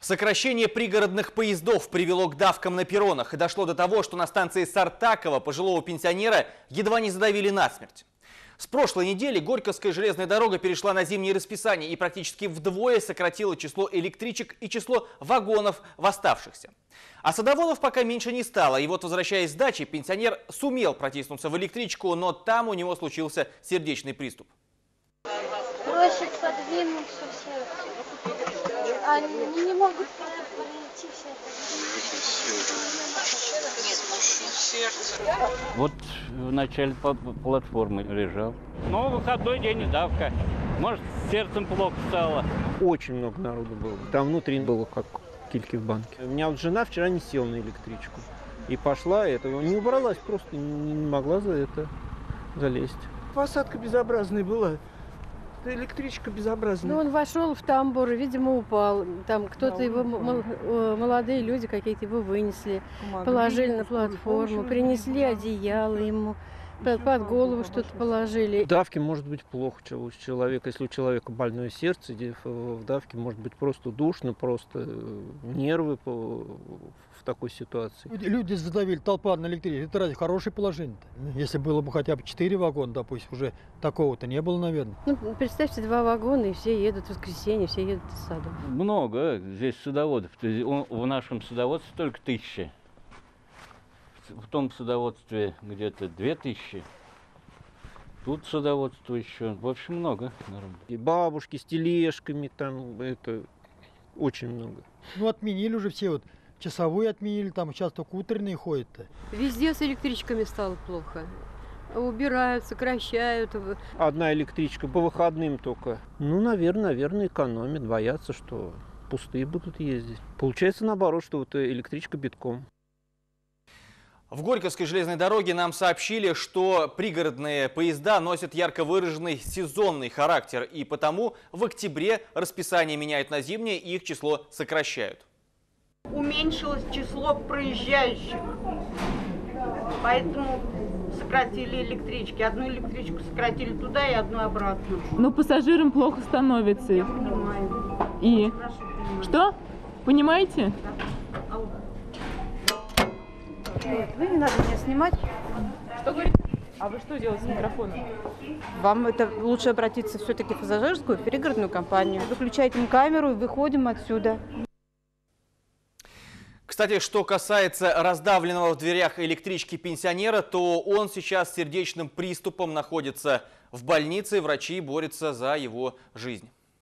Сокращение пригородных поездов привело к давкам на перронах и дошло до того, что на станции Сартакова пожилого пенсионера едва не задавили насмерть. С прошлой недели Горьковская железная дорога перешла на зимнее расписание и практически вдвое сократила число электричек и число вагонов в оставшихся. А садоводов пока меньше не стало. И вот, возвращаясь с дачи, пенсионер сумел протиснуться в электричку, но там у него случился сердечный приступ. Просит подвинуться все. Они не могут пройти все. Вот в начале платформы лежал. Но выходной день и давка. Может, с сердцем плохо стало. Очень много народу было. Там внутри было как кильки в банке. У меня вот жена вчера не села на электричку. И пошла, не убралась, просто не могла за это залезть. Посадка безобразная была. Электричка безобразная. Ну, он вошел в тамбур, видимо, упал. Там кто-то его, молодые люди какие-то его вынесли, положили на платформу, принесли одеяло ему, под голову что-то положили. В давке может быть плохо у человека. Если у человека больное сердце, в давке может быть просто душно, просто нервы в такой ситуации. Люди задавили, толпа на электричестве. Это разве хорошее положение-то? Если было бы хотя бы 4 вагона, допустим, уже такого-то не было, наверное. Ну, представьте, 2 вагона, и все едут в воскресенье, все едут из сада. Много здесь садоводов. В нашем садоводстве только 1000. В том садоводстве где-то 2000. Тут садоводство еще. В общем, много народу. И бабушки с тележками, там это очень много. Ну, отменили уже все вот. Часовые отменили, там сейчас только утренние ходят-то. Везде с электричками стало плохо. Убирают, сокращают. Одна электричка по выходным только. Ну, наверное, экономят, боятся, что пустые будут ездить. Получается наоборот, что вот электричка битком. В Горьковской железной дороге нам сообщили, что пригородные поезда носят ярко выраженный сезонный характер, и потому в октябре расписание меняют на зимнее и их число сокращают. Уменьшилось число проезжающих, поэтому сократили электрички. Одну электричку сократили туда и одну обратно. Но пассажирам плохо становится. Я понимаю. И Хорошо понимаю. что? Понимаете? Вы не надо меня снимать. Что говорите? А вы что делаете с микрофоном? Вам это лучше обратиться все-таки в пассажирскую, в пригородную компанию. Выключайте камеру и выходим отсюда. Кстати, что касается раздавленного в дверях электрички пенсионера, то он сейчас с сердечным приступом находится в больнице, и врачи борются за его жизнь.